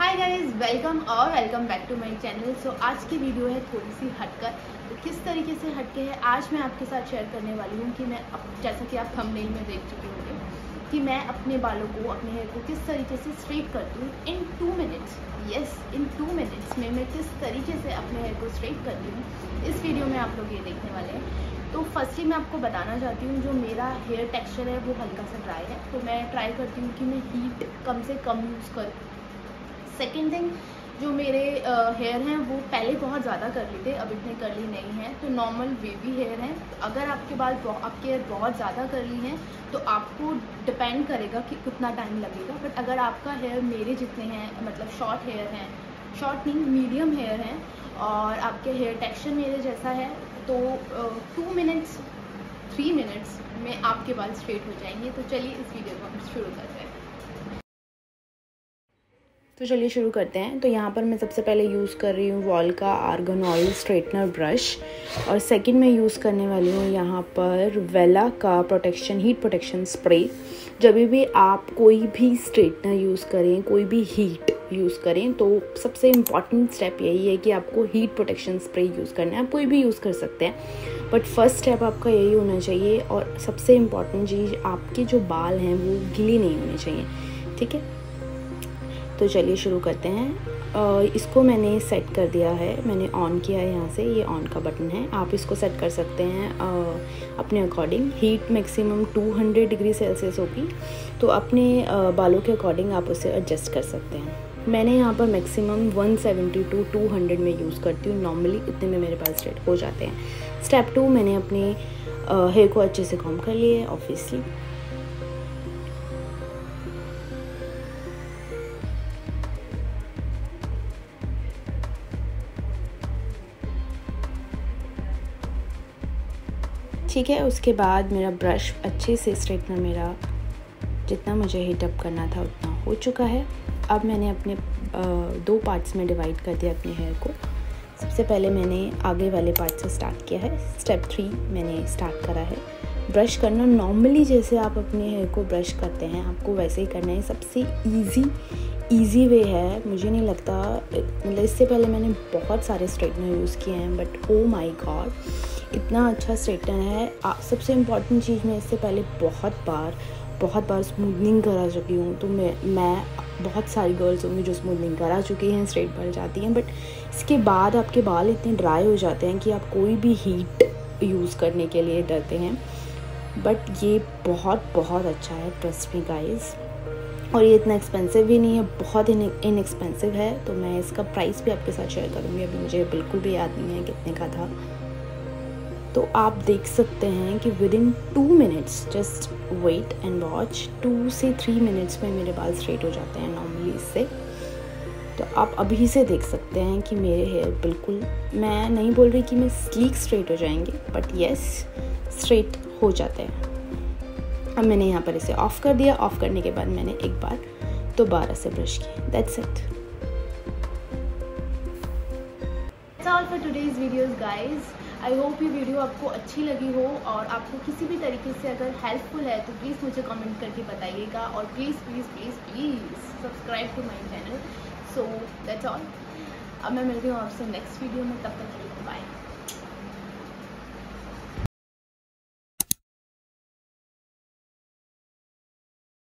Hi guys, welcome back to my channel. So आज की video है थोड़ी सी हटकर। तो किस तरीके से हटके है आज मैं आपके साथ शेयर करने वाली हूँ कि मैं जैसा कि आप थंबनेल में देख चुके होंगे कि मैं अपने बालों को, अपने हेयर को किस तरीके से स्ट्रेट करती हूँ in 2 minutes. Yes, in 2 minutes में मैं किस तरीके से अपने हेयर को स्ट्रेट करती हूँ, इस वीडियो में आप लोग ये देखने वाले हैं। तो फर्स्टली मैं आपको बताना चाहती हूँ, जो मेरा हेयर टेक्सचर है वो हल्का सा ड्राई है, तो मैं ट्राई करती हूँ कि मैं हीट कम से कम यूज़ करूँ। सेकेंड थिंग, जो मेरे हेयर हैं वो पहले बहुत ज़्यादा करली थे, अब इतने करली नहीं हैं, तो नॉर्मल वेवी हेयर हैं। तो अगर आपके आपके हेयर बहुत ज़्यादा करली हैं तो आपको डिपेंड करेगा कि कितना टाइम लगेगा। बट अगर आपका हेयर मेरे जितने हैं, मतलब शॉर्ट हेयर हैं, शॉर्ट नहीं मीडियम हेयर हैं, और आपके हेयर टेक्सचर मेरे जैसा है, तो 2 मिनट्स 3 मिनट्स में आपके बाल स्ट्रेट हो जाएंगे। तो चलिए इस वीडियो को हम शुरू करते हैं। तो चलिए शुरू करते हैं। तो यहाँ पर मैं सबसे पहले यूज़ कर रही हूँ वॉल का आर्गन ऑयल स्ट्रेटनर ब्रश, और सेकंड में यूज़ करने वाली हूँ यहाँ पर वेला का हीट प्रोटेक्शन स्प्रे। जब भी आप कोई भी स्ट्रेटनर यूज़ करें, कोई भी हीट यूज़ करें, तो सबसे इम्पॉर्टेंट स्टेप यही है कि आपको हीट प्रोटेक्शन स्प्रे यूज़ करना है। आप कोई भी यूज़ कर सकते हैं, बट फर्स्ट स्टेप आपका यही होना चाहिए। और सबसे इम्पॉर्टेंट चीज़, आपके जो बाल हैं वो गीले नहीं होने चाहिए, ठीक है। तो चलिए शुरू करते हैं। इसको मैंने सेट कर दिया है, मैंने ऑन किया है। यहाँ से ये ऑन का बटन है, आप इसको सेट कर सकते हैं अपने according. Heat maximum 200 degree Celsius होगी, तो अपने बालों के अकॉर्डिंग आप उसे एडजस्ट कर सकते हैं। मैंने यहाँ पर मैक्सिमम 170 to 200 में यूज़ करती हूँ। नॉर्मली इतने में मेरे बाल स्ट्रेट हो जाते हैं। स्टेप 2, मैंने अपने हेयर को अच्छे से कॉम्ब कर लिए ऑब्वियसली। ठीक है, उसके बाद मेरा ब्रश अच्छे से स्ट्रेटनर मेरा जितना मुझे हीट अप करना था उतना हो चुका है। अब मैंने अपने 2 पार्ट्स में डिवाइड कर दिया अपने हेयर को। सबसे पहले मैंने आगे वाले पार्ट से स्टार्ट किया है। स्टेप 3 मैंने स्टार्ट करा है। ब्रश करना नॉर्मली जैसे आप अपने हेयर को ब्रश करते हैं, आपको वैसे ही करना है। सबसे ईजी वे है, मुझे नहीं लगता, मतलब इससे पहले मैंने बहुत सारे स्ट्रेटनर यूज़ किए हैं, बट ओ माय गॉड इतना अच्छा स्ट्रेटनर है। सबसे इम्पॉर्टेंट चीज़, मैं इससे पहले बहुत बार स्मूथनिंग करा चुकी हूँ। तो मैं बहुत सारी गर्ल्स होंगी जो स्मूथनिंग करा चुकी हैं, स्ट्रेट बढ़ जाती हैं, बट इसके बाद आपके बाल इतने ड्राई हो जाते हैं कि आप कोई भी हीट यूज़ करने के लिए डरते हैं। बट ये बहुत अच्छा है, ट्रस्ट मी गाइस। और ये इतना एक्सपेंसिव भी नहीं है, बहुत इनएक्सपेंसिव है। तो मैं इसका प्राइस भी आपके साथ शेयर करूँगी, अभी मुझे बिल्कुल भी याद नहीं है कितने का था। तो आप देख सकते हैं कि within 2 minutes, just wait and watch, 2 से 3 मिनट्स में मेरे बाल स्ट्रेट हो जाते हैं नॉर्मली इससे। तो आप अभी से देख सकते हैं कि मेरे हेयर बिल्कुल, मैं नहीं बोल रही कि मैं स्लीक स्ट्रेट हो जाएंगे, बट येस स्ट्रेट हो जाते हैं। अब मैंने यहाँ पर इसे ऑफ़ कर दिया। ऑफ़ करने के बाद मैंने एक बार दोबारा से ब्रश किया। That's it. All for today's videos guys. I hope ये वीडियो आपको अच्छी लगी हो, और आपको किसी भी तरीके से अगर हेल्पफुल है तो प्लीज़ मुझे कमेंट करके बताइएगा, और please subscribe to my channel. So that's all. अब मैं मिलती हूँ आपसे नेक्स्ट वीडियो में, तब तक के लिए बाय।